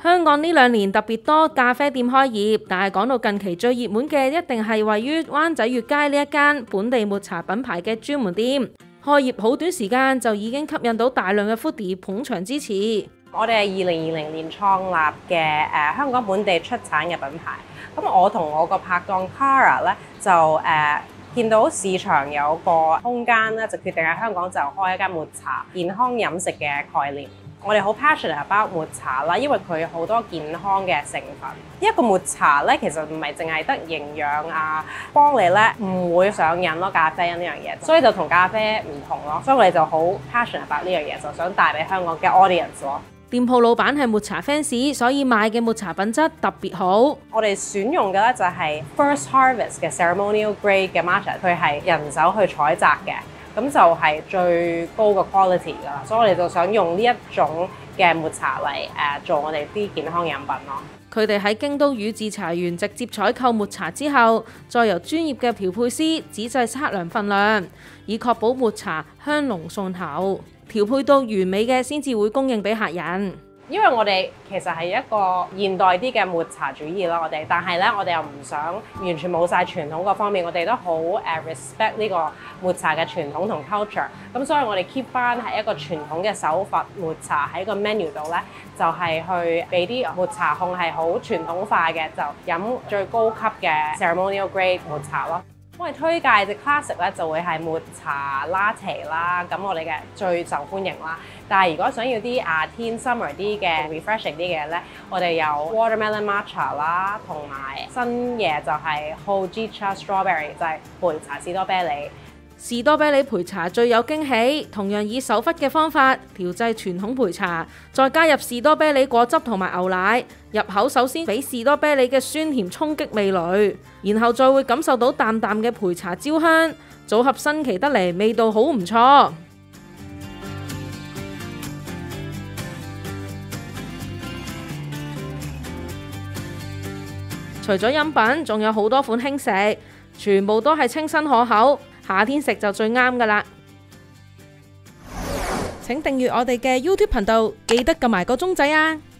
香港呢2年特別多咖啡店開業，但係講到近期最熱門嘅，一定係位於灣仔月街呢一間本地抹茶品牌嘅專門店。開業好短時間就已經吸引到大量嘅 foodie 捧場支持。 我哋係2020年創立嘅香港本地出產嘅品牌。咁我同我個拍檔 Cara 咧就見到市場有個空間咧，就決定喺香港就開一間抹茶健康飲食嘅概念。我哋好 passionate about 抹茶啦，因為佢好多健康嘅成分。一個抹茶咧，其實唔係淨係得營養啊，幫你咧唔會上癮咯，咖啡因呢樣嘢，所以就同咖啡唔同咯。所以我哋就好 passionate about 呢樣嘢，就想帶俾香港嘅 audience 咯。 店鋪老闆係抹茶 fans， 所以賣嘅抹茶品質特別好。 我哋選用嘅咧就係 First Harvest 嘅 ceremonial grade 嘅 matcha， 佢係人手去採摘嘅。咁就係最高嘅 quality 㗎啦，所以我哋就想用呢一種嘅抹茶嚟做我哋啲健康飲品咯。 佢哋喺京都宇治茶園直接採購抹茶之後，再由專業嘅調配師仔細測量分量，以確保抹茶香濃順口，調配到完美嘅先至會供應俾客人。 因為我哋其實係一個現代啲嘅抹茶主義啦，但係咧我哋又唔想完全冇晒傳統嗰方面，我哋都好respect 呢個抹茶嘅傳統同 culture。咁所以我哋 keep 翻係一個傳統嘅手法抹茶喺個 menu 度咧，就係去俾啲抹茶控係好傳統化嘅，就飲最高級嘅 ceremonial grade 抹茶咯。我哋推介隻 classic 咧就會係抹茶 latte 啦，咁我哋嘅最受歡迎啦。但係如果想要啲夏天 summer 啲嘅 refreshing 啲嘅咧，我哋有 watermelon matcha 啦，同埋新嘢就係 Hojicha strawberry， 就係焙茶士多啤梨。 士多啤梨焙茶最有驚喜，同樣以手忽嘅方法調製傳統焙茶，再加入士多啤梨果汁同埋牛奶，入口首先俾士多啤梨嘅酸甜衝擊味蕾，然後再會感受到淡淡嘅焙茶焦香，組合新奇得嚟，味道好唔錯。除咗飲品，仲有好多款輕食，全部都係清新可口，夏天食就最啱㗎喇。請訂閱我哋嘅 YouTube 頻道，記得撳埋個鐘仔啊！